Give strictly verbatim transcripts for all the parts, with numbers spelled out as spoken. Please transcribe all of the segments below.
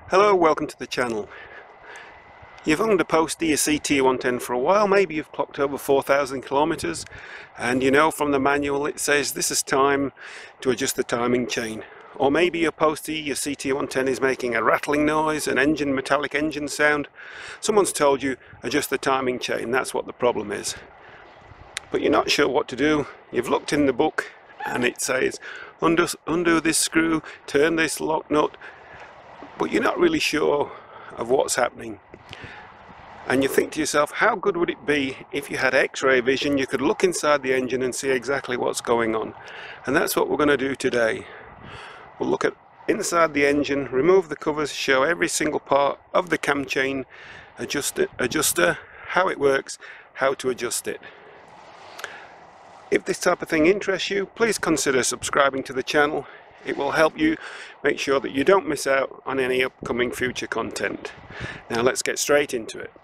Hello, welcome to the channel. You've owned a Postie, a C T one ten for a while. Maybe you've clocked over four thousand kilometers, and you know from the manual it says this is time to adjust the timing chain. Or maybe your Postie, your C T one ten is making a rattling noise, an engine, metallic engine sound. Someone's told you adjust the timing chain, that's what the problem is. But you're not sure what to do. You've looked in the book and it says undo, undo this screw, turn this lock nut, but you're not really sure of what's happening. And you think to yourself, how good would it be if you had X-ray vision? You could look inside the engine and see exactly what's going on. And that's what we're going to do today. We'll look at inside the engine, remove the covers, show every single part of the cam chain adjuster, adjuster, how it works, how to adjust it. If this type of thing interests you, please consider subscribing to the channel. It will help you make sure that you don't miss out on any upcoming future content. Now let's get straight into it.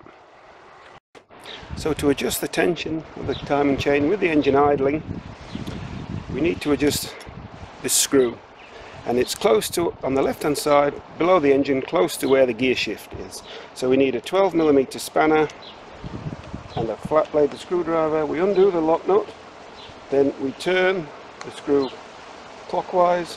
So to adjust the tension of the timing chain with the engine idling, we need to adjust this screw. And it's close to, on the left hand side, below the engine, close to where the gear shift is. So we need a twelve millimeter spanner and a flat bladed screwdriver. We undo the lock nut, then we turn the screw clockwise.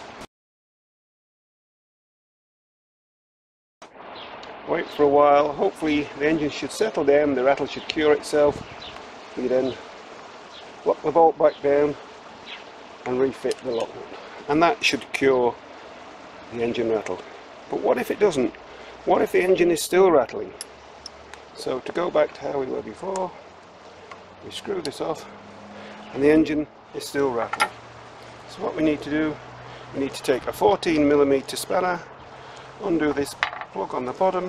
Wait for a while, hopefully the engine should settle down, the rattle should cure itself. We then lock the bolt back down and refit the lock nut. And that should cure the engine rattle. But what if it doesn't? What if the engine is still rattling? So to go back to how we were before, we screw this off and the engine is still rattling. So what we need to do, we need to take a fourteen millimeter spanner, undo this plug on the bottom,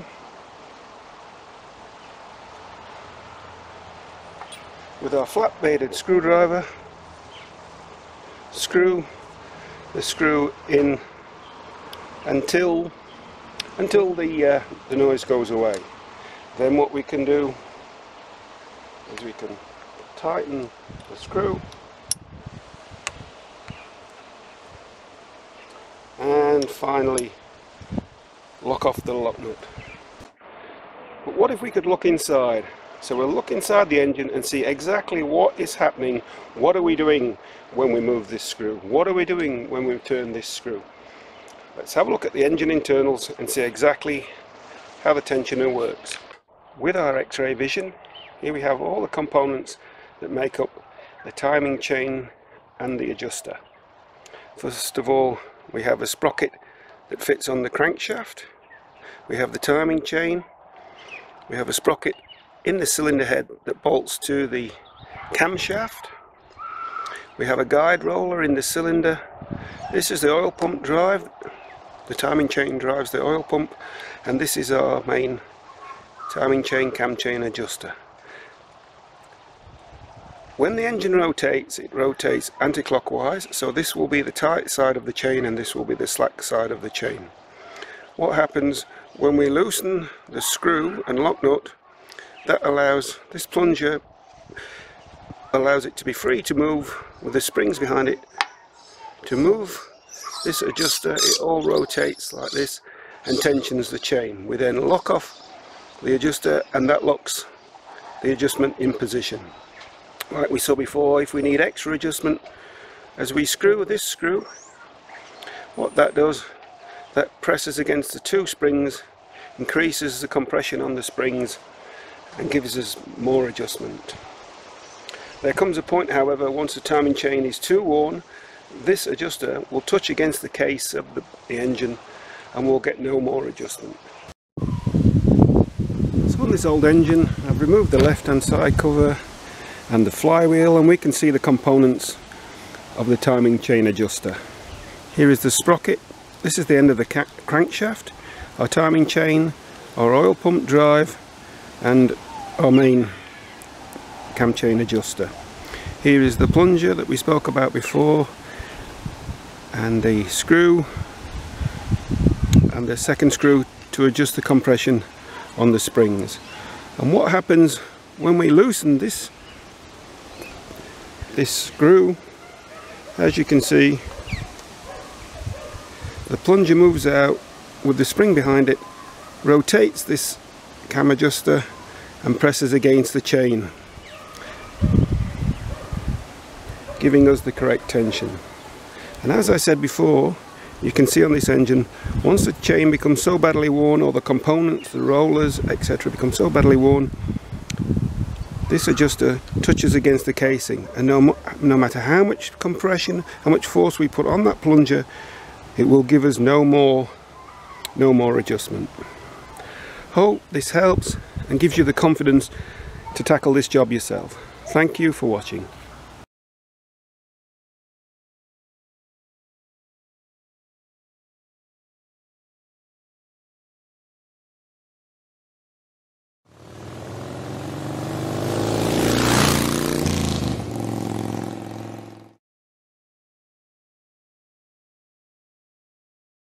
with our flat bladed screwdriver, screw the screw in until until the uh, the noise goes away. Then what we can do is we can tighten the screw and finally lock off the lock nut. But what if we could look inside? So we'll look inside the engine and see exactly what is happening. What are we doing when we move this screw? What are we doing when we turn this screw? Let's have a look at the engine internals and see exactly how the tensioner works. With our X-ray vision, here we have all the components that make up the timing chain and the adjuster. First of all, we have a sprocket that fits on the crankshaft. We have the timing chain. We have a sprocket in the cylinder head that bolts to the camshaft. We have a guide roller in the cylinder. This is the oil pump drive. The timing chain drives the oil pump, and this is our main timing chain cam chain adjuster. When the engine rotates, it rotates anti-clockwise, so this will be the tight side of the chain and this will be the slack side of the chain. What happens when we loosen the screw and lock nut, that allows this plunger allows it to be free to move with the springs behind it. To move this adjuster, it all rotates like this and tensions the chain. We then lock off the adjuster and that locks the adjustment in position. Like we saw before, if we need extra adjustment, as we screw this screw, what that does, that presses against the two springs, increases the compression on the springs and gives us more adjustment. There comes a point, however, once the timing chain is too worn, this adjuster will touch against the case of the, the engine and we'll get no more adjustment. So on this old engine, I've removed the left hand side cover and the flywheel, and we can see the components of the timing chain adjuster. Here is the sprocket. This is the end of the crankshaft, our timing chain, our oil pump drive and our main cam chain adjuster. Here is the plunger that we spoke about before, and the screw and the second screw to adjust the compression on the springs. And what happens when we loosen this this screw, as you can see, the plunger moves out with the spring behind it rotates this cam adjuster and presses against the chain, giving us the correct tension. And as I said before, you can see on this engine, once the chain becomes so badly worn, or the components, the rollers, et cetera become so badly worn, this adjuster touches against the casing, and no, no matter how much compression, how much force we put on that plunger, it will give us no more, no more adjustment. Hope this helps and gives you the confidence to tackle this job yourself. Thank you for watching.